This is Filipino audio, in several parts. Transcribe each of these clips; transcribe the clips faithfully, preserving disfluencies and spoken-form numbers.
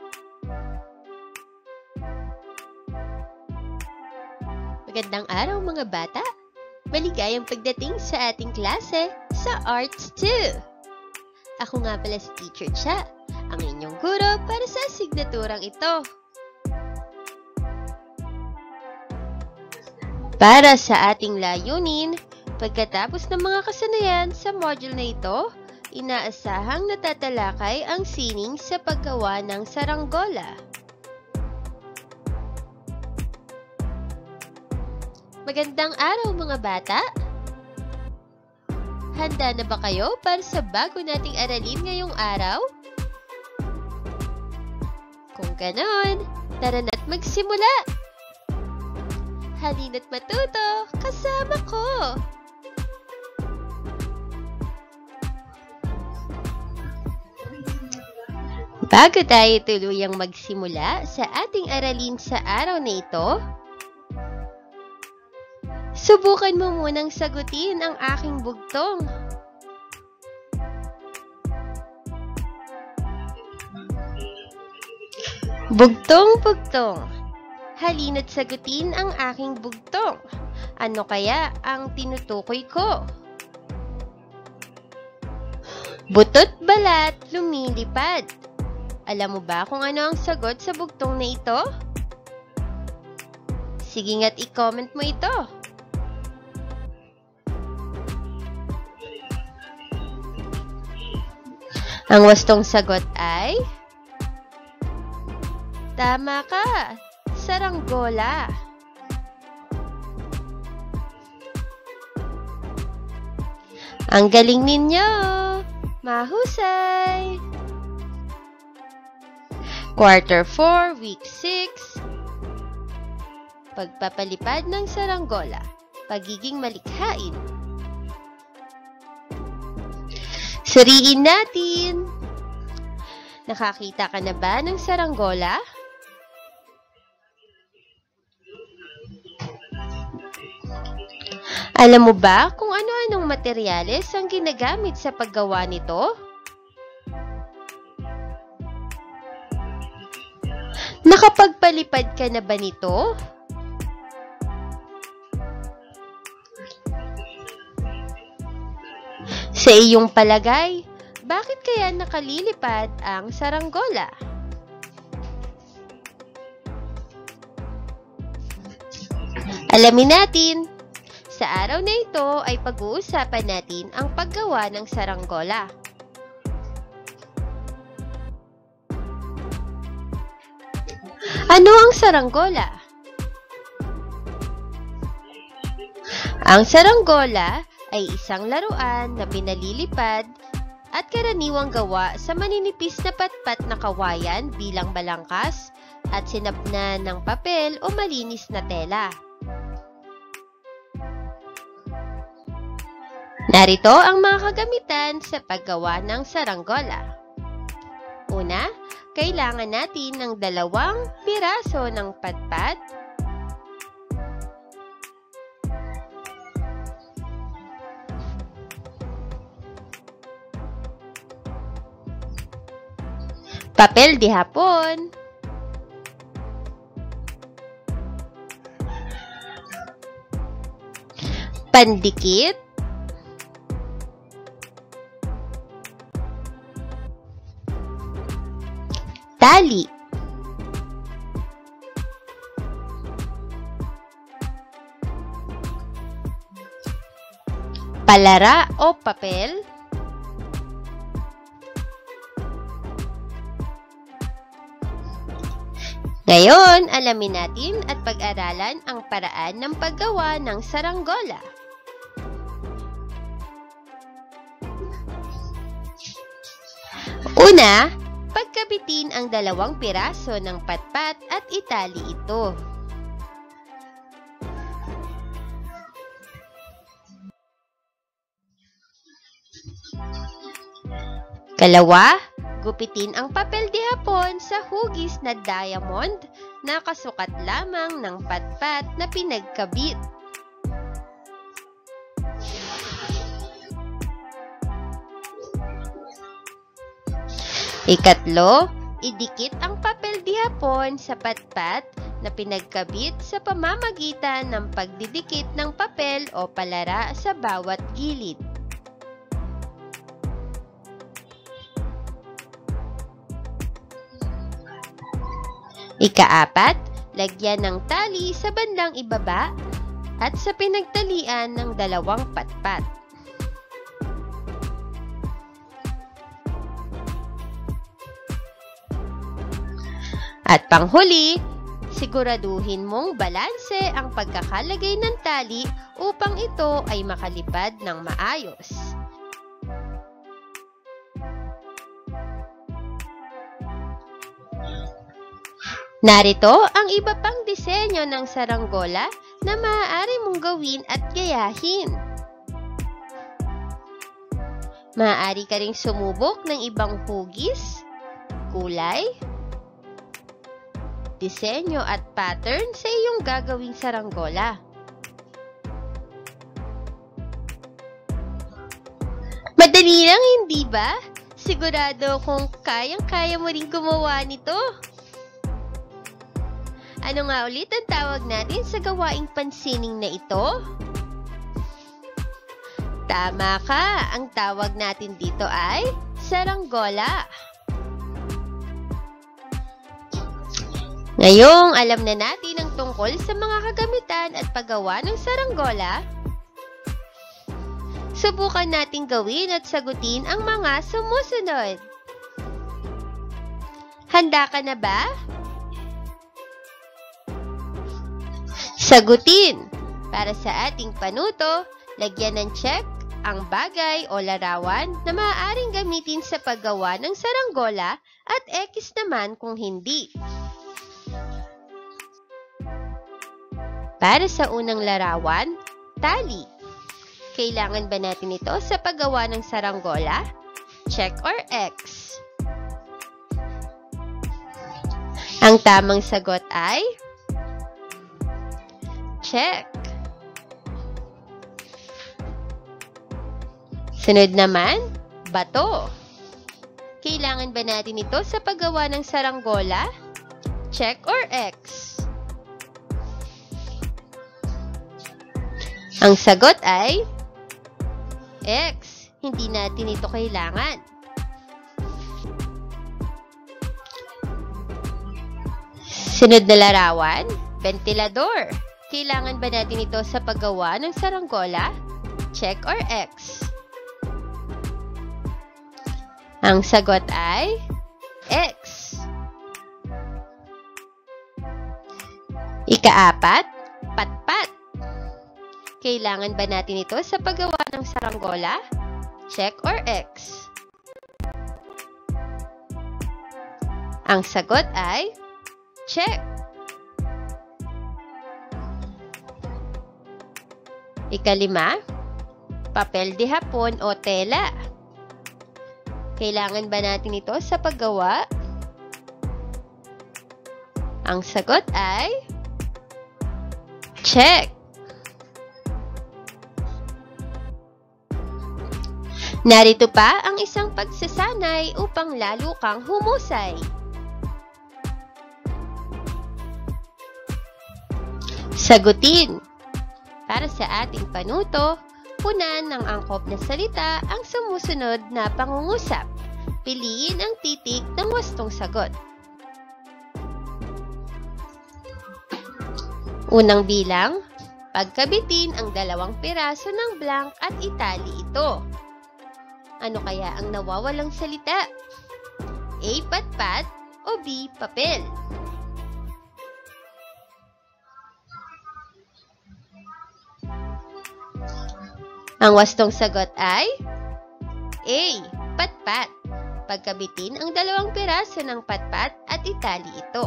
Magandang araw mga bata! Maligayang pagdating sa ating klase sa Arts two! Ako nga pala si Teacher Cha, ang inyong guro para sa asignaturang ito. Para sa ating layunin, pagkatapos ng mga kasanayan sa module na ito, inaasahang natatalakay ang sining sa paggawa ng saranggola. Magandang araw mga bata! Handa na ba kayo para sa bago nating aralin ngayong araw? Kung ganon, tara na't magsimula! Halina't matuto, kasama ko! Bago tayo tuluyang magsimula sa ating aralin sa araw na ito, subukan mo munang sagutin ang aking bugtong. Bugtong-bugtong. Halina't sagutin ang aking bugtong. Ano kaya ang tinutukoy ko? Butot balat lumilipad. Alam mo ba kung ano ang sagot sa bugtong na ito? Sige nga't i-comment mo ito. Ang wastong sagot ay... Tama ka! Saranggola! Ang galing ninyo! Mahusay! Quarter four, week six. Pagpapalipad ng saranggola. Pagiging malikhain. Suriin natin! Nakakita ka na ba ng saranggola? Alam mo ba kung ano-anong materyales ang ginagamit sa paggawa nito? Nakapagpalipad ka na ba nito? Sa iyong palagay, bakit kaya nakalilipad ang saranggola? Alamin natin! Sa araw na ito ay pag-uusapan natin ang paggawa ng saranggola. Ano ang saranggola? Ang saranggola ay isang laruan na pinalilipad at karaniwang gawa sa maninipis na patpat na kawayan bilang balangkas at sinapna ng papel o malinis na tela. Narito ang mga kagamitan sa paggawa ng saranggola. Una, kailangan natin ng dalawang piraso ng patpat, papel de hapon, pandikit, tali, palara o papel, ngayon, alamin natin at pag-aralan ang paraan ng paggawa ng saranggola. Una, pagkabitin ang dalawang piraso ng patpat at itali ito. Kalawa, gupitin ang papel de hapon sa hugis na diamond na kasukat lamang ng patpat na pinagkabit. Ikatlo, Idikit ang papel di hapon sa patpat na pinagkabit sa pamamagitan ng pagdidikit ng papel o palara sa bawat gilid. Ikaapat, lagyan ng tali sa bandang ibaba at sa pinagtalian ng dalawang patpat. At panghuli, siguraduhin mong balanse ang pagkakalagay ng tali upang ito ay makalipad ng maayos. Narito ang iba pang disenyo ng saranggola na maaari mong gawin at gayahin. Maaari ka ring sumubok ng ibang hugis, kulay, disenyo at pattern sa iyong gagawing saranggola. Madali lang, hindi ba? Sigurado kung kayang-kaya mo rin gumawa nito. Ano nga ulit ang tawag natin sa gawaing pansining na ito? Tama ka, ang tawag natin dito ay saranggola. Ngayong alam na natin ang tungkol sa mga kagamitan at paggawa ng saranggola, subukan nating gawin at sagutin ang mga sumusunod. Handa ka na ba? Sagutin! Para sa ating panuto, lagyan ng check ang bagay o larawan na maaaring gamitin sa paggawa ng saranggola at X naman kung hindi. Para sa unang larawan, tali. Kailangan ba natin ito sa paggawa ng saranggola? Check or X? Ang tamang sagot ay check. Sunod naman, bato. Kailangan ba natin ito sa paggawa ng saranggola? Check or X? Ang sagot ay X. Hindi natin ito kailangan. Sunod na larawan, ventilador. Kailangan ba natin ito sa paggawa ng saranggola? Check or X? Ang sagot ay X. Ikaapat, patpat. Kailangan ba natin ito sa paggawa ng saranggola? Check or X? Ang sagot ay check. Ikalima, papel de hapon o tela. Kailangan ba natin ito sa paggawa? Ang sagot ay check. Narito pa ang isang pagsasanay upang lalo kang humusay. Sagutin. Para sa ating panuto, punan ng angkop na salita ang sumusunod na pangungusap. Piliin ang titik ng wastong sagot. Unang bilang, pagkabitin ang dalawang piraso ng blank at itali ito. Ano kaya ang nawawalang salita? A. Patpat o B. Papel? Ang wastong sagot ay A. Patpat. Pagkabitin ang dalawang piraso ng patpat at itali ito.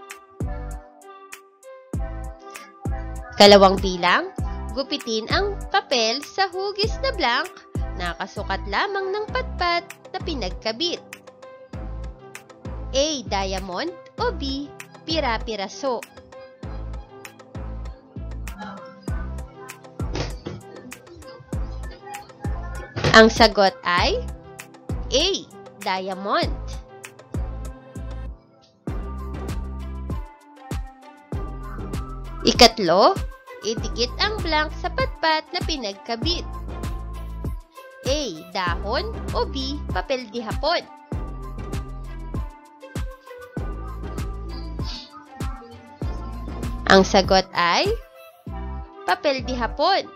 Kalawang bilang, gupitin ang papel sa hugis na blank, nakasukat lamang ng patpat na pinagkabit. A. Diamond o B. Pira-piraso? Ang sagot ay A. Diamond. Ikatlo, idikit ang blank sa patpat na pinagkabit. A. Dahon o B. Papel di hapon. Ang sagot ay papel di hapon.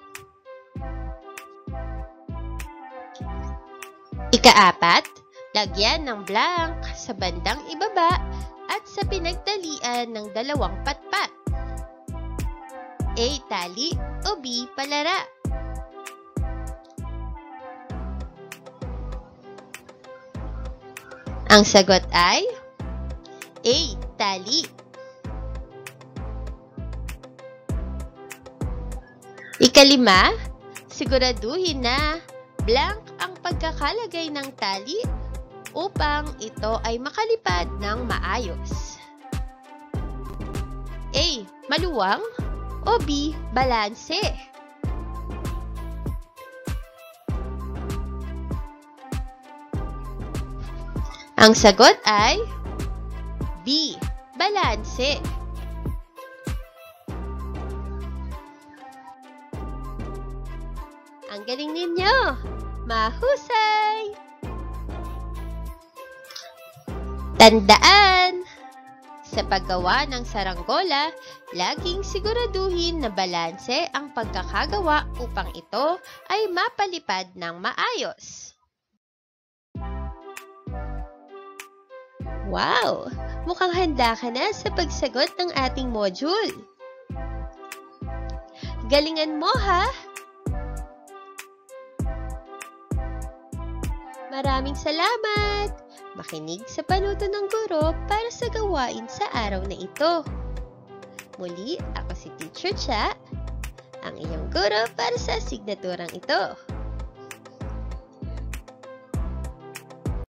Ikaapat, lagyan ng blank sa bandang ibaba at sa pinagtalian ng dalawang patpat. A. Tali o B. Palara. Ang sagot ay A. Tali. Ikalima, siguraduhin na blank ang pagkakalagay ng tali upang ito ay makalipad ng maayos. A. Maluwang o B. Balanse. Ang sagot ay B. Balanse. Ang galing ninyo! Mahusay! Tandaan! Sa paggawa ng saranggola, laging siguraduhin na balanse ang pagkakagawa upang ito ay mapalipad ng maayos. Wow! Mukhang handa ka na sa pagsagot ng ating module. Galingan mo, ha? Maraming salamat! Makinig sa panuto ng guro para sa gawain sa araw na ito. Muli, ako si Teacher Cha, ang iyong guro para sa asignaturang ito.